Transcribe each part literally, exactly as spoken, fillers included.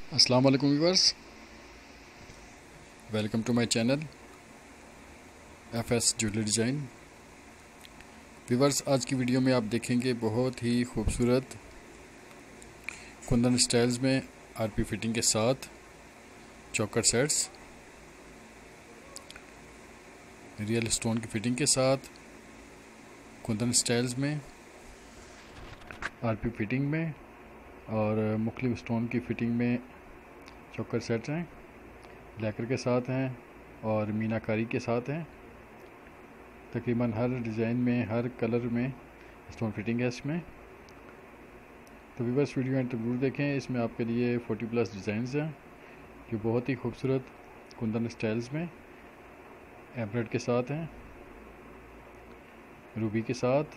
अस्सलाम वालेकुम viewers, welcome to my channel F S jewellery design. Viewers, आज की वीडियो में आप देखेंगे बहुत ही खूबसूरत कुंदन स्टाइल्स में आरपी फिटिंग के साथ चौकर सेट्स, रियल स्टोन की फिटिंग के साथ कुंदन स्टाइल्स में आरपी फिटिंग में और मुख्तलिफ स्टोन की फिटिंग में चौकर सेट्स हैं, लैकर के साथ हैं और मीनाकारी के साथ हैं। तकरीबन हर डिज़ाइन में, हर कलर में स्टोन फिटिंग है इसमें। तो व्यूअर्स, वीडियो एंड तक जरूर देखें। इसमें आपके लिए चालीस प्लस डिज़ाइंस हैं जो बहुत ही खूबसूरत कुंदन स्टाइल्स में एम्ब्रॉयडरी के साथ हैं, रूबी के साथ।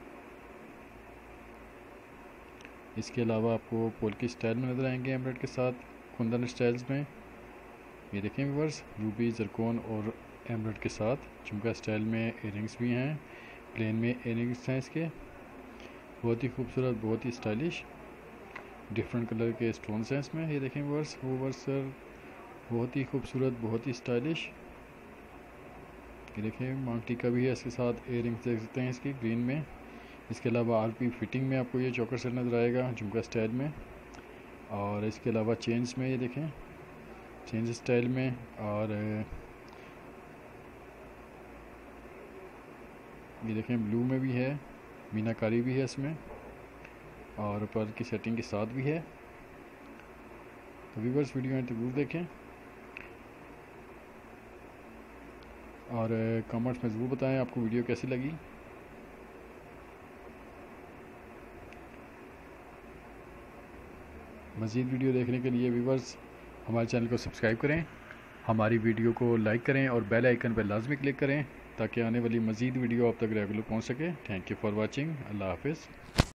इसके अलावा आपको पोल्की स्टाइल में नज़र आएंगे एम्ब्रॉयडरी के साथ कुंदन स्टाइल्स में। ये देखें व्यूअर्स, रूबी, जरकोन और एम्ब्रॉयडरी के साथ झुमका स्टाइल में इयररिंग्स भी हैं, प्लेन में इयररिंग्स हैं इसके। बहुत ही खूबसूरत, बहुत ही स्टाइलिश, डिफरेंट कलर के स्टोन्स हैं इसमें। ये देखें व्यूअर्स, व्यूअर्स सर बहुत ही खूबसूरत, बहुत ही स्टाइलिश। ये देखें, मांग टीका भी है इसके साथ, इयररिंग्स देख सकते हैं इसकी ग्रीन में। इसके अलावा आरपी फिटिंग में आपको ये चौकर सेट नज़र आएगा झुमका स्टाइल में। और इसके अलावा चेंज में ये देखें, चेंज स्टाइल में। और ये देखें ब्लू में भी है, मीनाकारी भी है इसमें और पर्ल की सेटिंग के साथ भी है। तो व्यूअर्स, वीडियो में जरूर देखें और कमेंट्स में ज़रूर बताएं आपको वीडियो कैसी लगी। मज़ीद वीडियो देखने के लिए व्यूअर्स हमारे चैनल को सब्सक्राइब करें, हमारी वीडियो को लाइक करें और बेल आइकन पर लाजमी क्लिक करें ताकि आने वाली मज़ीद वीडियो आप तक रेगुलर पहुंच सके। Thank you for watching. अल्लाह हाफिज़।